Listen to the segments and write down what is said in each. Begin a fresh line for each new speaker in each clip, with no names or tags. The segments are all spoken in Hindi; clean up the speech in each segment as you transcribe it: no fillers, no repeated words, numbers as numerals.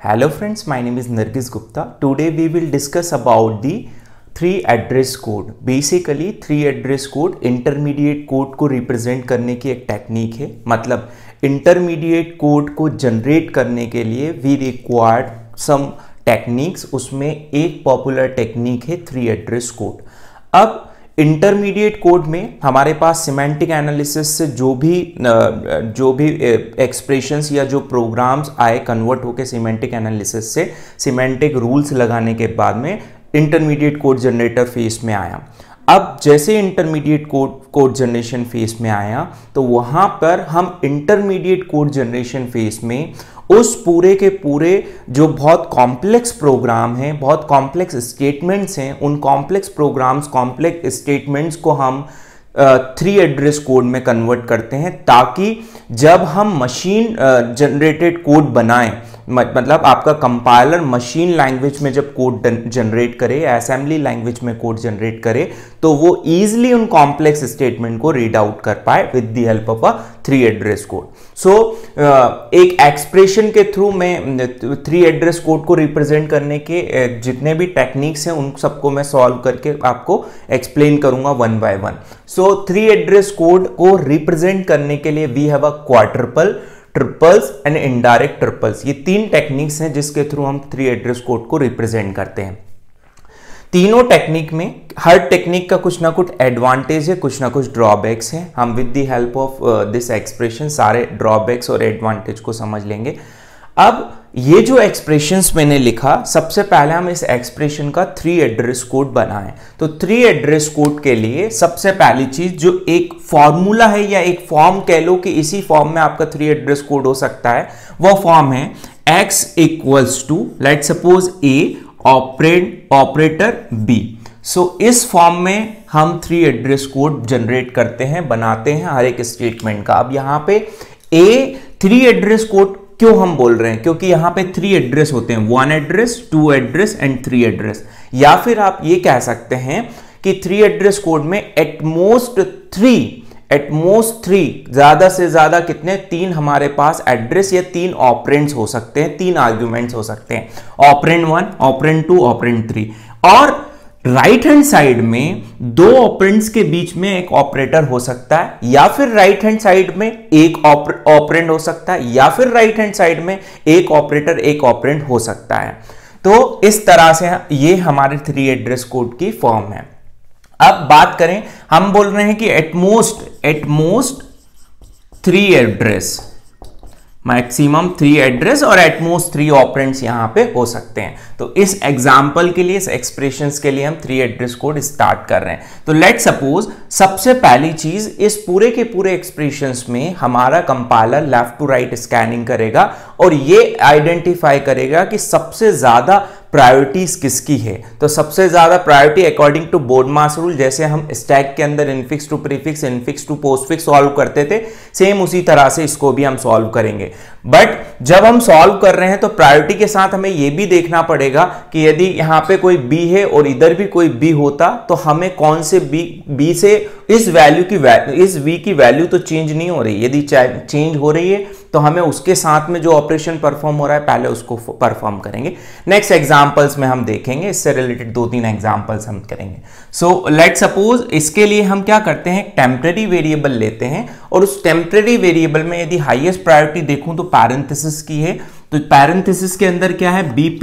Hello friends, my name is Nargis Gupta. Today we will discuss about the 3 address code. Basically 3 address code intermediate code को रिप्रेजेंट करने की एक टेक्निक है. मतलब इंटरमीडिएट कोड को जनरेट करने के लिए वी रिक्वायर्ड सम टेक्निक्स. उसमें एक पॉपुलर टेक्निक है 3 एड्रेस कोड. अब इंटरमीडिएट कोड में हमारे पास सिमेंटिक एनालिसिस से जो भी एक्सप्रेशंस या जो प्रोग्राम्स आए कन्वर्ट होकर सिमेंटिक एनालिसिस से सिमेंटिक रूल्स लगाने के बाद में इंटरमीडिएट कोड जनरेटर फेज में आया. अब जैसे इंटरमीडिएट कोड जनरेशन फेज में आया तो वहां पर हम इंटरमीडिएट कोड जनरेशन फेज में उस पूरे के पूरे जो बहुत कॉम्प्लेक्स प्रोग्राम हैं, बहुत कॉम्प्लेक्स स्टेटमेंट्स हैं, उन कॉम्प्लेक्स प्रोग्राम्स, कॉम्प्लेक्स स्टेटमेंट्स को हम 3 एड्रेस कोड में कन्वर्ट करते हैं ताकि जब हम मशीन जनरेटेड कोड बनाएं, मतलब आपका कंपाइलर मशीन लैंग्वेज में जब कोड जनरेट करे या असेंबली लैंग्वेज में कोड जनरेट करे तो वो इजीली उन कॉम्प्लेक्स स्टेटमेंट को रीड आउट कर पाए with the help of a 3 address code. So एक एक्सप्रेशन के थ्रू मैं 3 एड्रेस कोड को रिप्रेजेंट करने के जितने भी टेक्निक्स हैं उन सबको मैं सॉल्व करके आपको एक्सप्लेन करूंगा one by one. So 3 address code को रिप्रेजेंट करने के लिए we have a quadruple, triples and indirect triples. ये 3 टेक्निक्स हैं जिसके थ्रू हम 3 एड्रेस कोड को रिप्रेजेंट करते हैं. तीनों टेक्निक में हर टेक्निक का कुछ ना कुछ एडवांटेज है, कुछ ना कुछ ड्रॉबैक्स हैं. हम with the help of this expression सारे ड्रॉबैक्स और एडवांटेज को समझ लेंगे. अब ये जो एक्सप्रेशंस मैंने लिखा, सबसे पहले हम इस एक्सप्रेशन का 3 एड्रेस कोड बनाएं. तो 3 एड्रेस कोड के लिए सबसे पहली चीज जो एक फॉर्मूला है या एक फॉर्म कह लो कि इसी फॉर्म में आपका 3 एड्रेस कोड हो सकता है, वो फॉर्म है x equals to let suppose a operator b. So इस फॉर्म में हम 3 एड्रेस कोड जनरेट करते हैं, बनाते हैं हर एक स्टेटमेंट का. अब यहां पे a 3 एड्रेस कोड क्यों हम बोल रहे हैं? क्योंकि यहां पे 3 एड्रेस होते हैं, 1 एड्रेस, 2 एड्रेस एंड 3 एड्रेस. या फिर आप ये कह सकते हैं कि 3 एड्रेस कोड में एटमोस्ट 3 ज्यादा से ज्यादा कितने 3 हमारे पास एड्रेस या 3 ऑपरेंड्स हो सकते हैं, 3 आर्ग्यूमेंट्स हो सकते हैं. Operand 1, operand 2, operand 3. और राइट हैंड साइड में 2 ऑपरेंड्स के बीच में एक ऑपरेटर हो सकता है, या फिर राइट हैंड साइड में एक ऑपरेंड हो सकता है, या फिर राइट हैंड साइड में एक ऑपरेटर एक ऑपरेंड हो सकता है. तो इस तरह से ये हमारे 3 एड्रेस कोड की फॉर्म है. अब बात करें, हम बोल रहे हैं कि एटमोस्ट 3 एड्रेस, मैक्सिमम 3 एड्रेस और एटमोस्ट 3 ऑपरेंड्स यहां पे हो सकते हैं. तो इस एग्जांपल के लिए, इस एक्सप्रेशंस के लिए हम 3 एड्रेस कोड स्टार्ट कर रहे हैं. तो लेट सपोज सबसे पहली चीज, इस पूरे के पूरे एक्सप्रेशंस में हमारा compiler left to right scanning करेगा और ये आइडेंटिफाई करेगा कि सबसे ज्यादा प्रायोरिटीज किसकी है. तो सबसे ज्यादा priority according to BODMAS rule, जैसे हम स्टैक के अंदर infix to prefix, infix to postfix solve करते थे, सेम उसी तरह से इसको भी हम सॉल्व करेंगे. बट जब हम सॉल्व कर रहे हैं तो प्रायोरिटी के साथ हमें यह भी देखना पड़ेगा कि यदि यहां पे कोई बी है और इधर भी कोई बी होता तो हमें कौन से बी से इस वी की वैल्यू तो चेंज नहीं हो रही. यदि चेंज हो रही है तो हमें उसके साथ में जो ऑपरेशन परफॉर्म हो रहा है पहले उसको परफॉर्म करेंगे. नेक्स्ट एग्जांपल्स में हम देखेंगे, इससे रिलेटेड 2-3 एग्जांपल्स हम करेंगे. सो लेट सपोज इसके लिए हम क्या करते हैं, टेम्पररी वेरिएबल लेते हैं और उस टेम्पररी वेरिएबल में यदि हाईएस्ट प्रायोरिटी देखूं तो पैरेंथेसिस की है. तो पैरेंथेसिस के अंदर क्या है,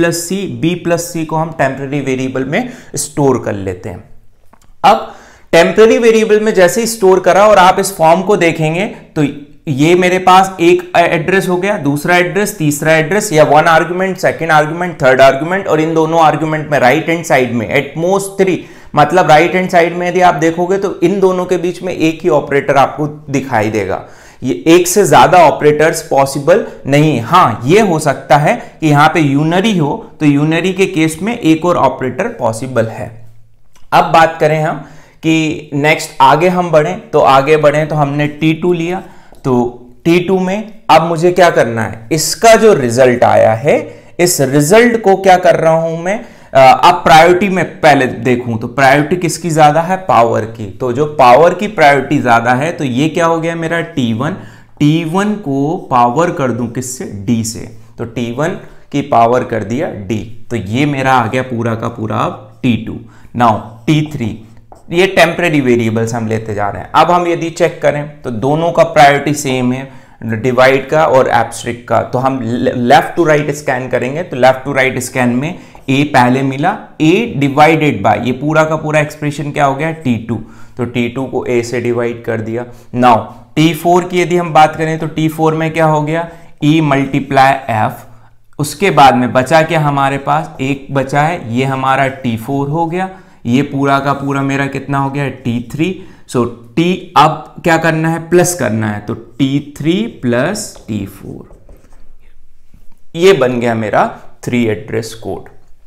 b प्लस सी को हम टेम्पररी वेरिएबल में स्टोर कर लेते हैं. अब टेम्पररी वेरिएबल में जैसे ही स्टोर करा और आप इस फॉर्म को देखेंगे तो ये मेरे पास एक एड्रेस हो गया, दूसरा एड्रेस, तीसरा एड्रेस, या 1 argument, second argument, third argument, और इन दोनों आर्गुमेंट में राइट हैंड साइड में एटमोस्ट 3, मतलब राइट हैंड साइड में यदि आप देखोगे तो इन दोनों के बीच में एक ही ऑपरेटर आपको दिखाई देगा. ये एक से ज्यादा ऑपरेटर्स पॉसिबल नहीं. हाँ, ये हो सकता है कि यहां पे यूनरी हो, तो यूनरी के केस में एक और ऑपरेटर पॉसिबल है. अब बात करें हम कि नेक्स्ट आगे हम बढ़ें तो हमने T2 लिया. तो T2 में अब मुझे क्या करना है, इसका जो रिजल्ट आया है इस रिजल्ट को क्या कर रहा हूं मैं, अब प्रायोरिटी में पहले देखूं तो प्रायोरिटी किसकी ज्यादा है, पावर की. तो जो पावर की प्रायोरिटी ज्यादा है तो ये क्या हो गया मेरा T1 को पावर कर दूं किससे, D से. तो T1 की पावर कर दिया d। तो ये मेरा आ गया पूरा का पूरा अब t2। नाउ t3, ये टेम्परेरी वेरिएबल्स हम लेते जा रहे हैं। अब हम यदि चेक करें तो दोनों का प्रायोरिटी सेम है, डिवाइड का और एब्स्ट्रिक्ट का। तो हम लेफ्ट टू राइट स्कैन करेंगे, तो लेफ्ट टू राइट स्कैन में a पहले मिला, a डिवाइडेड बाय, ये पूरा का पूरा एक्सप्रेशन क्या हो गया t2, तो t2 को a से डिवाइड कर दिया। नाउ t4 की यदि हम बात करें तो t4 में क्या हो गया, e मल्टीप्लाई f, उसके बाद में बचा क्या हमारे पास, एक बचा है, ये हमारा t4 हो गया, ये पूरा का पूरा मेरा कितना हो गया t3। सो t अब क्या करना है, प्लस करना है, तो t3 प्लस t4, ये बन गया मेरा 3 एड्रेस कोड।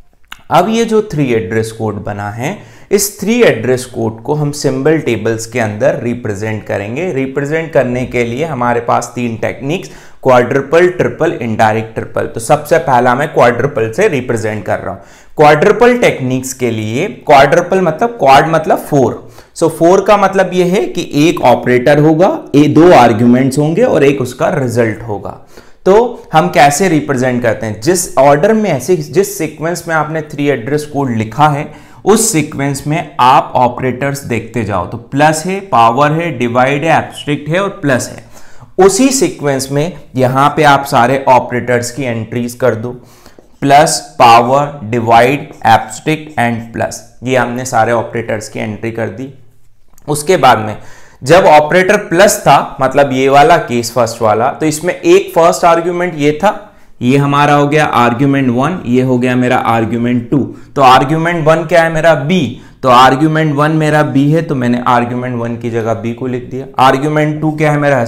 अब ये जो 3 एड्रेस कोड बना है, इस 3 एड्रेस कोड को हम सिंबल टेबल्स के अंदर रिप्रेजेंट करेंगे। रिप्रेजेंट करने के लिए हमारे पास 3 techniques, quadruple, triple, indirect triple. तो सबसे पहला मैं क्वाड्रुपल से रिप्रेजेंट कर रहा हूं। क्वाड्रुपल टेक्निक्स के लिए, क्वाड्रुपल मतलब क्वाड मतलब 4, सो 4 का मतलब यह है कि एक ऑपरेटर होगा, 2 आर्ग्यूमेंट्स होंगे और एक उसका रिजल्ट होगा। तो हम कैसे रिप्रेजेंट करते हैं, जिस ऑर्डर में, ऐसे जिस सीक्वेंस में आपने 3 एड्रेस कोड लिखा है, उस सीक्वेंस में आप ऑपरेटर्स देखते जाओ। तो प्लस है, पावर है, डिवाइड है, एब्स्ट्रिक्ट है और प्लस है। उसी सीक्वेंस में यहां पे आप सारे ऑपरेटर्स की एंट्रीज कर दो, plus, power, divide, abstract and plus, ये हमने सारे ऑपरेटर्स की एंट्री कर दी। उसके बाद में जब ऑपरेटर प्लस था, मतलब ये वाला केस फर्स्ट वाला, तो इसमें एक फर्स्ट आर्ग्यूमेंट ये था, ये हमारा हो गया आर्ग्यूमेंट 1, ये हो गया मेरा आर्ग्यूमेंट 2। तो आर्ग्यूमेंट 1 क्या है मेरा b, तो आर्ग्यूमेंट 1 मेरा b है, तो मैंने आर्ग्यूमेंट 1 की जगह b को लिख दिया। आर्ग्यूमेंट 2 क्या है मेरा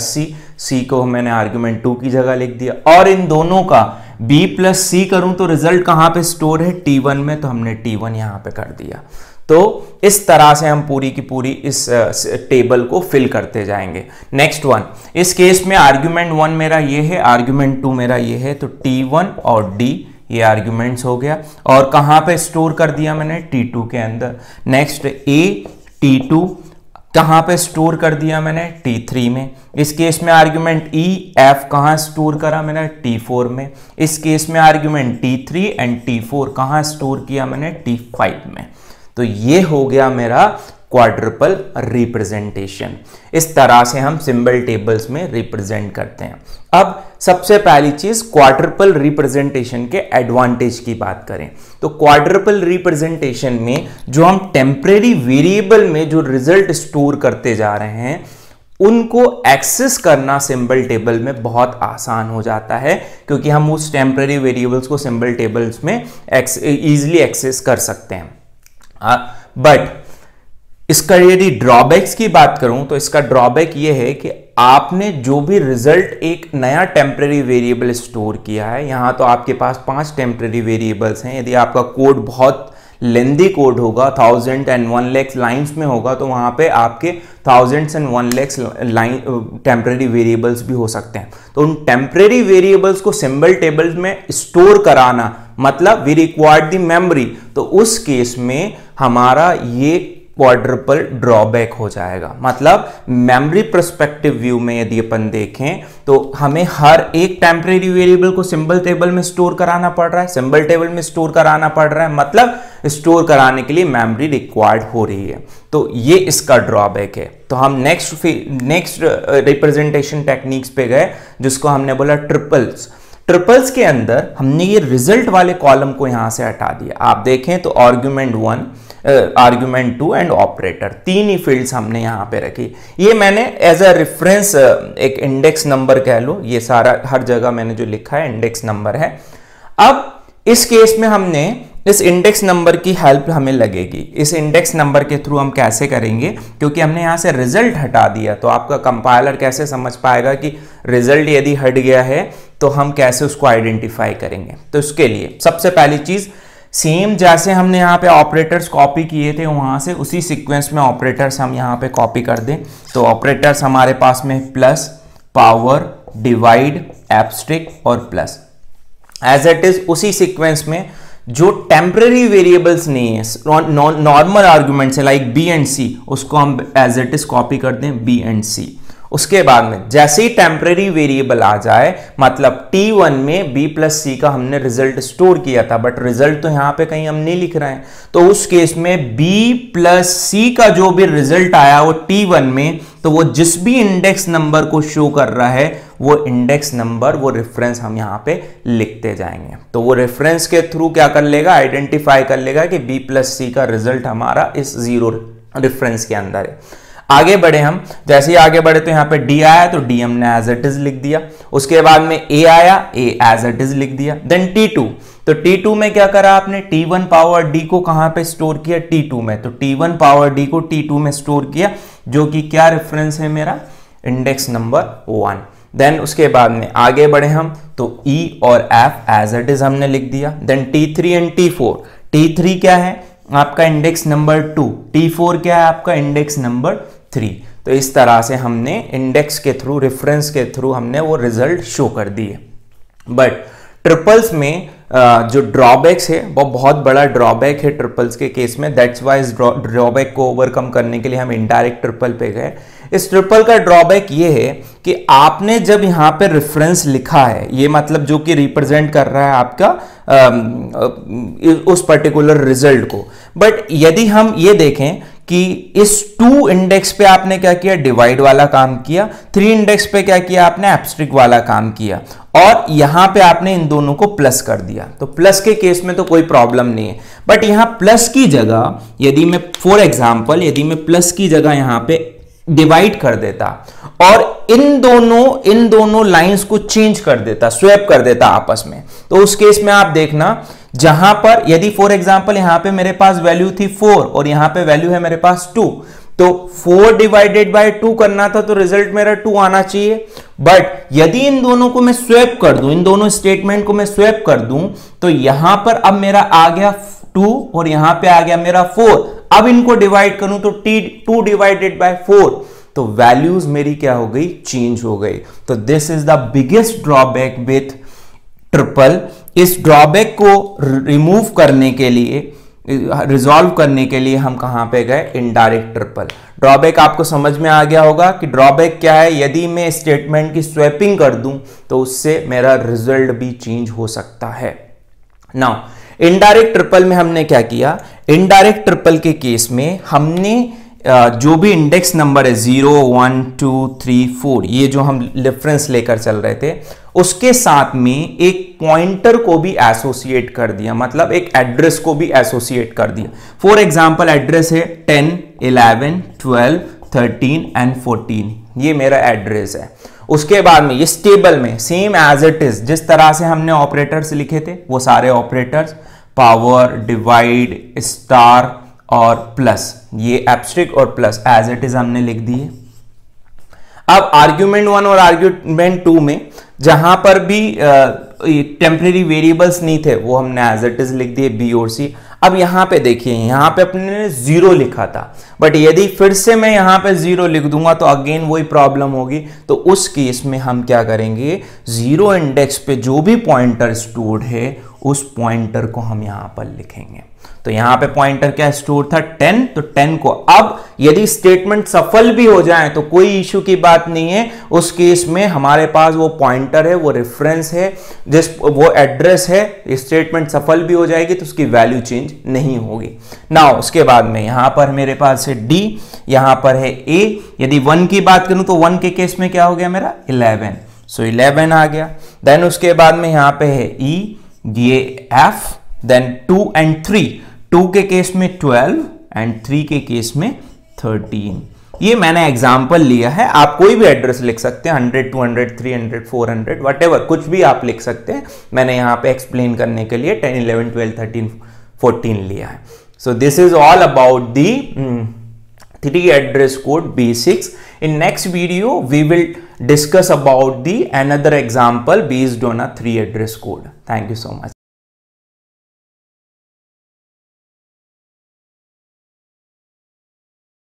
c को मैंने आर्ग्यूमेंट 2 की जगह लिख दिया। और इन दोनों का b प्लस c करूं तो रिजल्ट कहां पे स्टोर है, t1 में, तो हमने t1 यहां पे कर दिया। तो इस तरह से हम पूरी की पूरी इस टेबल को फिल करते जाएंगे। नेक्स्ट वन, इस केस में आर्ग्यूमेंट 1 मेरा ये है, आर्ग्यूमेंट 2 मेरा ये है, तो t1 और d ये आर्ग्यूमेंट्स हो गया। और कहां पे स्टोर कर दिया मैंने, t2 के अंदर। नेक्स्ट a t2 कहां पे स्टोर कर दिया मैंने, t3 में। इस केस में आर्ग्यूमेंट e f कहां स्टोर करा मैंने, t4 में। इस केस में आर्ग्यूमेंट t3 एंड t4 कहां स्टोर किया मैंने, t5 में। तो ये हो गया मेरा क्वाड्रुपल रिप्रेजेंटेशन। इस तरह से हम सिंबल टेबल्स में रिप्रेजेंट करते हैं। अब सबसे पहली चीज, क्वाड्रुपल रिप्रेजेंटेशन के एडवांटेज की बात करें तो क्वाड्रुपल रिप्रेजेंटेशन में जो हम टेम्परेरी वेरिएबल में जो रिजल्ट स्टोर करते जा रहे हैं, उनको एक्सेस करना सिंबल टेबल में बहुत आसान हो जाता है, क्योंकि हम उस टेम्परेरी वेरिएबल्स को सिंबल टेबल्स में इजीली एक्सेस कर सकते हैं। बट इसका यदि ड्रॉबैक्स की बात करूं तो इसका ड्रॉबैक ये है कि आपने जो भी रिजल्ट एक नया टेम्परेरी वेरिएबल स्टोर किया है, यहां तो आपके पास 5 टेम्परेरी वेरिएबल्स हैं। यदि आपका कोड बहुत लेंदी कोड होगा, 1000 and 1 लाख लाइन्स में होगा, तो वहां पे आपके 1000 and 1 lakh line temporary variables भी हो सकते हैं। तो उन टेम्परेरी वेरिएबल्स को सिंबल टेबल में स्टोर कराना, मतलब वी रिक्वायर्ड द मेमोरी, तो उस केस में हमारा ये क्वाड्रुपल ड्रॉबैक हो जाएगा। मतलब मेमोरी पर्सपेक्टिव व्यू में यदि अपन देखें तो हमें हर एक टेम्परेरी वेरिएबल को सिंबल टेबल में स्टोर कराना पड़ रहा है, सिंबल टेबल में स्टोर कराना पड़ रहा है, मतलब स्टोर कराने के लिए मेमोरी रिक्वायर्ड हो रही है। तो ये इसका ड्रॉबैक है। तो हम नेक्स्ट रिप्रेजेंटेशन टेक्निक्स पे गए, जिसको हमने बोला ट्रिपल्स। ट्रिपल्स के अंदर हमने ये रिजल्ट वाले कॉलम को यहां से हटा दिया। आप देखें तो आर्ग्यूमेंट 1, आर्ग्यूमेंट 2 एंड ऑपरेटर, 3 ही फील्ड्स हमने यहां पे रखी। ये मैंने एज अ रेफरेंस एक इंडेक्स नंबर कह लो, ये सारा हर जगह मैंने जो लिखा है इंडेक्स नंबर है। अब इस केस में हमने इस इंडेक्स नंबर की हेल्प हमें लगेगी। इस इंडेक्स नंबर के थ्रू हम कैसे करेंगे, क्योंकि हमने यहां से रिजल्ट हटा दिया, तो आपका कंपाइलर कैसे समझ पाएगा कि रिजल्ट यदि हट गया है तो हम कैसे उसको आइडेंटिफाई करेंगे। तो इसके लिए सबसे पहली चीज, सेम जैसे हमने यहाँ पे ऑपरेटर्स कॉपी किए थे वहां से, उसी सीक्वेंस में ऑपरेटर्स हम यहाँ पे कॉपी कर दें। तो ऑपरेटर्स हमारे पास में प्लस, पावर, डिवाइड, एब्स्ट्रिक्ट और प्लस। एज इट इज उसी सीक्वेंस में जो टेम्परेरी वेरिएबल्स नहीं है, नॉर्मल आर्ग्यूमेंट्स है लाइक बी एंड सी, उसको हम एज इट इज कॉपी कर दें बी एंड सी। उसके बाद में जैसे ही टेम्परेरी वेरिएबल आ जाए, मतलब T1 में B प्लस C का हमने रिजल्ट स्टोर किया था, बट रिजल्ट तो यहां पे कहीं हम नहीं लिख रहे हैं, तो उस केस में B प्लस C का जो भी रिजल्ट आया वो T1 में, तो वो जिस भी इंडेक्स नंबर को शो कर रहा है वो इंडेक्स नंबर, वो रेफरेंस हम यहां पे लिखते जाएंगे। तो वो रेफरेंस के थ्रू क्या कर लेगा, आइडेंटिफाई कर लेगा कि B प्लस C का रिजल्ट हमारा इस 0 रेफरेंस के अंदर है। आगे बढ़े हम, जैसे ही आगे बढ़े तो यहाँ पे D आया तो D हमने एज इट इज लिख दिया। उसके बाद में A आया, A एज इट इज लिख दिया। देन T2, तो T2 में क्या करा आपने, T1 पावर D को कहां पे स्टोर किया, T2 में, तो T1 पावर D को T2 में स्टोर किया, जो कि क्या रेफरेंस है मेरा, इंडेक्स नंबर 1। देन उसके बाद में आगे बढ़े हम तो E और F एज इट इज हमने लिख दिया। Then T3 and T4, T3 क्या है आपका इंडेक्स नंबर 2, T4 क्या है आपका इंडेक्स नंबर 3। तो इस तरह से हमने इंडेक्स के थ्रू, रेफरेंस के थ्रू हमने वो रिजल्ट शो कर दिए। बट ट्रिपल्स में जो ड्रॉबैक्स है वो बहुत बड़ा ड्रॉबैक है ट्रिपल्स के केस में, दैट्स वाई इस ड्रॉबैक को ओवरकम करने के लिए हम इनडायरेक्ट ट्रिपल पे गए। इस ट्रिपल का ड्रॉबैक ये है कि आपने जब यहाँ पे रेफरेंस लिखा है, ये मतलब जो कि रिप्रेजेंट कर रहा है आपका उस पर्टिकुलर रिजल्ट को, बट यदि हम ये देखें कि इस 2 इंडेक्स पे आपने क्या किया, डिवाइड वाला काम किया, 3 इंडेक्स पे क्या किया आपने, एब्स्ट्रिक्ट वाला काम किया, और यहां पे आपने इन दोनों को प्लस कर दिया। तो प्लस के केस में तो कोई प्रॉब्लम नहीं है, बट यहां प्लस की जगह यदि मैं फॉर एग्जांपल यदि मैं प्लस की जगह यहां पे डिवाइड कर देता और इन दोनों लाइंस को चेंज कर देता, स्वैप कर देता आपस में, तो उस केस में आप देखना जहां पर यदि फॉर एग्जांपल यहां पे मेरे पास वैल्यू थी 4 और यहां पे वैल्यू है मेरे पास 2, तो 4 डिवाइडेड बाय 2 करना था, तो रिजल्ट मेरा 2 आना चाहिए। बट यदि इन दोनों को मैं स्वैप कर दूं, इन दोनों स्टेटमेंट को मैं स्वैप कर दूं, तो यहां पर अब मेरा आ गया 2 और यहां पे आ गया मेरा 4। अब इनको डिवाइड करूं तो 2 डिवाइडेड बाय 4, तो वैल्यूज मेरी क्या हो गई, चेंज हो गई। तो this is the biggest drawback with triple. इस ड्रॉबैक को रिमूव करने के लिए, रिजॉल्व करने के लिए हम कहां पे गए, इनडायरेक्ट ट्रिपल। ड्रॉबैक आपको समझ में आ गया होगा कि ड्रॉबैक क्या है, यदि मैं स्टेटमेंट की स्वैपिंग कर दूं तो उससे मेरा रिजल्ट भी चेंज हो सकता है। नाउ इनडायरेक्ट ट्रिपल में हमने क्या किया, इनडायरेक्ट ट्रिपल के केस में हमने जो भी इंडेक्स नंबर है 0, 1, 2, 3, 4, ये जो हम रेफरेंस लेकर चल रहे थे, उसके साथ में एक पॉइंटर को भी एसोसिएट कर दिया, मतलब एक एड्रेस को भी एसोसिएट कर दिया। फॉर एग्जांपल एड्रेस है 10, 11, 12, 13 एंड 14, ये मेरा एड्रेस है। उसके बाद में ये टेबल में सेम एज इट इज, जिस तरह से हमने ऑपरेटर्स लिखे थे वो सारे ऑपरेटर्स, पावर, डिवाइड, स्टार और प्लस, ये एब्स्ट्रिक्ट और प्लस एज इट इज हमने लिख दिए। अब आर्ग्यूमेंट 1 और आर्ग्यूमेंट 2 में जहां पर भी टेम्परेरी वेरिएबल्स नहीं थे वो हमने एज इट इज लिख दिए, बी और सी। अब यहां पे देखिए, यहां पे अपने ने 0 लिखा था, बट यदि फिर से मैं यहां पे 0 लिख दूंगा तो अगेन वही प्रॉब्लम होगी। तो उस केस में हम क्या करेंगे, 0 इंडेक्स पे जो भी पॉइंटर स्टोर्ड है उस पॉइंटर को हम यहां पर लिखेंगे। तो यहां पे पॉइंटर क्या स्टोर था, 10, तो 10 को अब यदि स्टेटमेंट सफल भी हो जाए तो कोई इश्यू की बात नहीं है। उस केस में हमारे पास वो पॉइंटर है, वो रेफरेंस है, वो एड्रेस है, स्टेटमेंट सफल भी हो जाएगी तो उसकी वैल्यू चेंज नहीं होगी। नाउ उसके बाद में यहां पर मेरे पास है D, यहां पर है A। यदि 1 की बात करूं तो 1 के केस में क्या हो गया मेरा, 11, सो 11 आ गया। देन उसके बाद में यहां पे है E, ये F, देन 2 एंड 3, 2 के केस में 12 एंड 3 के केस में 13। ये मैंने एग्जांपल लिया है, आप कोई भी एड्रेस लिख सकते हैं, 100, 200, 300, 400, व्हाटएवर, कुछ भी आप लिख सकते हैं। मैंने यहां पे एक्सप्लेन करने के लिए 10, 11, 12, 13, 14 लिया है। So this is all about the 3 address code basics. In next video we will discuss about the another example based on a 3 address code. Thank you so much.